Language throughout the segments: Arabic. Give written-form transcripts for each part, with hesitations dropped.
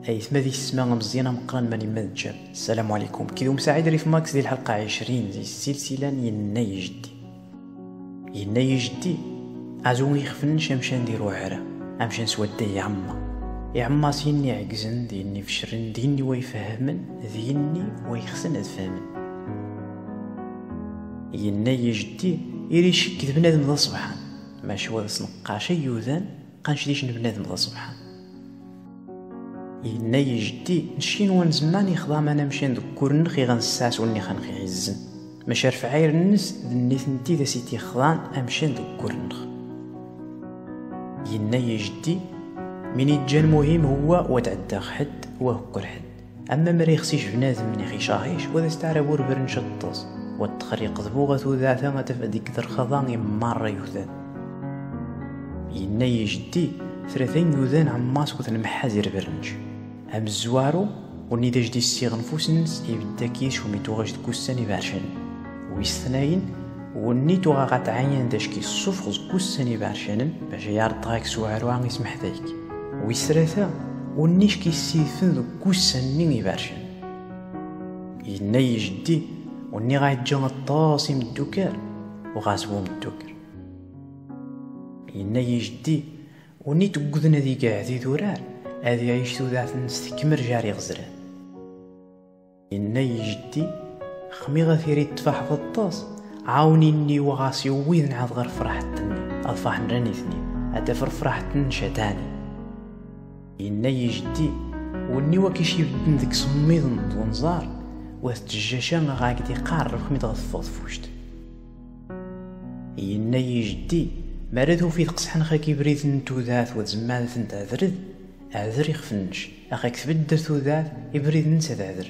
ايثما ذي السماء مزيانه مقران ماني مذجر. السلام عليكم، كيدوم سعيد ريف ماكس ديال الحلقه 20 زي السلسله يناي جدي ازوم يخفنش امشي نديرو عرا امشي نسوده يا عما سيني عكزن ديني فشرن ديني ويفهمن ديني ويخسن ادفهمن. يناي جدي يريش كذ بنادم ذا صبحان ماشي وذا سنقاشي يوذان قنشديش بنادم ذا صبحان. يناي جدي نشين ونزمان يخضام انا مشي نذكر نخي غنساس وني خنخي عزن ماشي رفع عير النس دنيت نتي ذا سيتي خضان امشي نذكر نخ. يناي جدي من يجا المهم هو وتعدى حد وهكر حد، اما مري خصيش بنادم من يخي شاهيش وذا استعرب وربرن شطوس والتخريق ذبوغة ذاتا ما تفديك ذر خضان مرة يوذان. يناي جدي ثلاثين يوذان عماس وثن محازر برنج هم الزوارو وني دا جدي السيغ نفوسنس يبدا كيش وميتو غاش تكوساني بارشان ويستناين وني توغا غاتعين داش كي الصوف غز كوساني بارشانن باش يارد غاك سوارو عن يسمح دايك ويسراثا ونيش كي السيفن ذو كوساني بارشان. يناي جدي وني غايتجا الطاسي من الدوكار وغاسبو من الدوكر. يناي جدي وني تقودنا ذي قاع ذي ذورار هذي عيشتو ذات نستكمر جاري غزران. يناي جدي خمي غثيري تفاح الطاس عاوني اني وغاسي ويذن عاد غير فرحتني اضفاح نرانيثني اتفر فرحتن شتاني. يناي جدي وني وكيشي بدن ذيك صميض ونزار وثتجاشان غاكدي قارب خميد غثفوض فوشت. يناي جدي ماردو في تقصحن خاكي بريد نتو ذات وزمان ثنت عذرد عذر يخفنش اخاك تبدر ثو ذات يبريد ننسى عذر.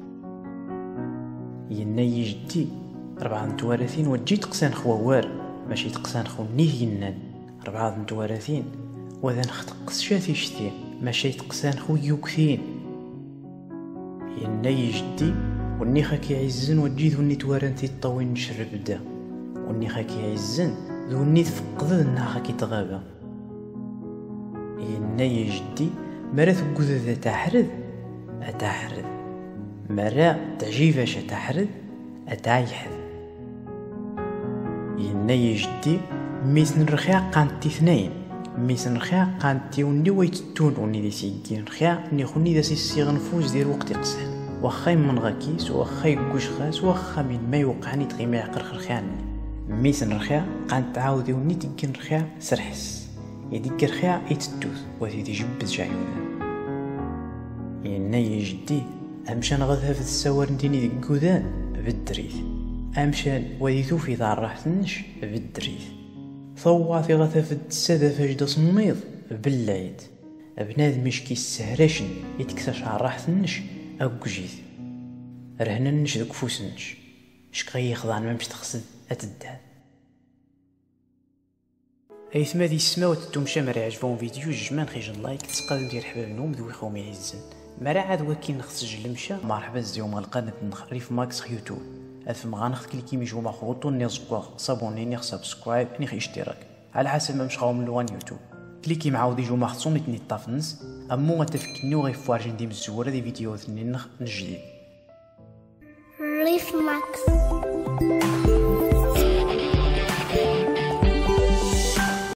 يناي جدي 34 وجي تقسان خوار ماشي تقسان خو نيه ينان 34 وذا نختقس شاتي شتي ماشي تقسان خو يوكثين. يناي جدي وني خاكي عزن وجيت وني توارن تي الطوين نشرب دا وني خاكي عزن ذو ني تفقد انها خاكي تغابا. يناي جدي مرا تقود ذا تحرد اتحرد مرا تعجيفاش اتحرد اتايحد. يناي جدي ميس نرخيا قانتي اثنين ميس نرخيا قانتي وني ويتتون وني دي سيكي نرخيا ني خوني دا سيسيغ نفوز ديال وقت يقسان واخا من غاكيس واخا يكوش خاس واخا من ما يوقعني تغيما يعقر خرخيان ميس نرخيا قانت تعاودي وني تيكي نرخيا سرحس يديك رخيا يتتوث وثيدي جبت جايونا. يناي جدي امشان غذا في السوار نديني ذي قودان بالدريث امشان وديثو في دار راحتنش بالدريث ثواثي غذا في السادة فجد صميض بالليد بنادم مشكي السهراشن يتكساش على راحتنش او جيث رهننش ذوك فوسنش شكغي يخضعن ما مش تخصد اتدان. ايثما ذي السما وتتم شامر يعجبهم فيديو جمان خيجن لايك تسقال ندير حباب نوم ذوي خومي يعزن مرا عاد وكي نخسج المشا مرحبا زيوم القناة ريف ماكس يوتيوب اثم غانخ كليكي ميجو ما خروطو ني زكوا صابوني ني سبسكرايب ني اشتراك على حسب ما مش خاوم لوان يوتيوب كليكي معاود يجو ما خصهم يتني طافنس امو غتفكني وغيفوارجن دي مزوره دي فيديو ثني نخ نجديد ريف ماكس.